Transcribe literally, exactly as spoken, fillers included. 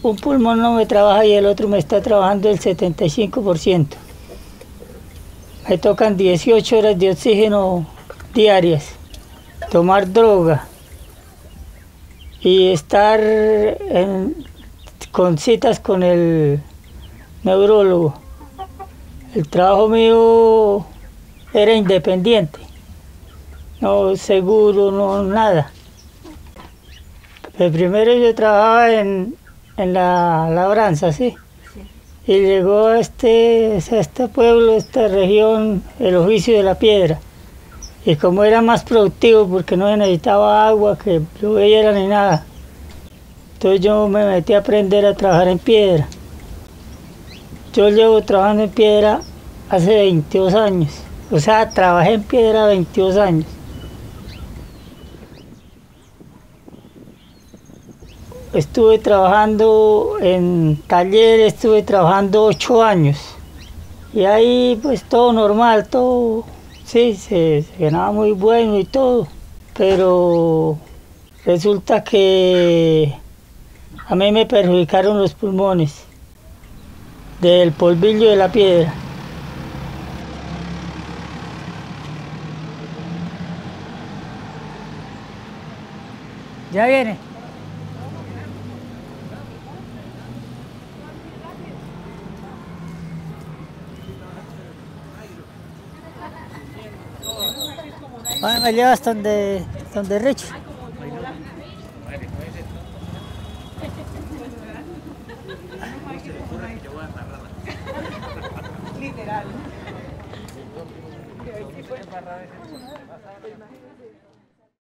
un pulmón no me trabaja y el otro me está trabajando el setenta y cinco por ciento. Me tocan dieciocho horas de oxígeno diarias, tomar droga y estar en, con citas con el neurólogo. El trabajo mío era independiente, no seguro, no nada. El primero yo trabajaba en, en la labranza, ¿sí? Sí. Y llegó a este, a este pueblo, a esta región, el oficio de la piedra. Y como era más productivo, porque no necesitaba agua, que lloviera ni nada, entonces yo me metí a aprender a trabajar en piedra. Yo llevo trabajando en piedra hace veintidós años. O sea, trabajé en piedra veintidós años. Estuve trabajando en taller, estuve trabajando ocho años. Y ahí pues todo normal, todo, sí, se, se ganaba muy bueno y todo. Pero resulta que a mí me perjudicaron los pulmones del polvillo de la piedra. ¿Ya viene? Bueno, me llevas donde, donde Rich. Literal.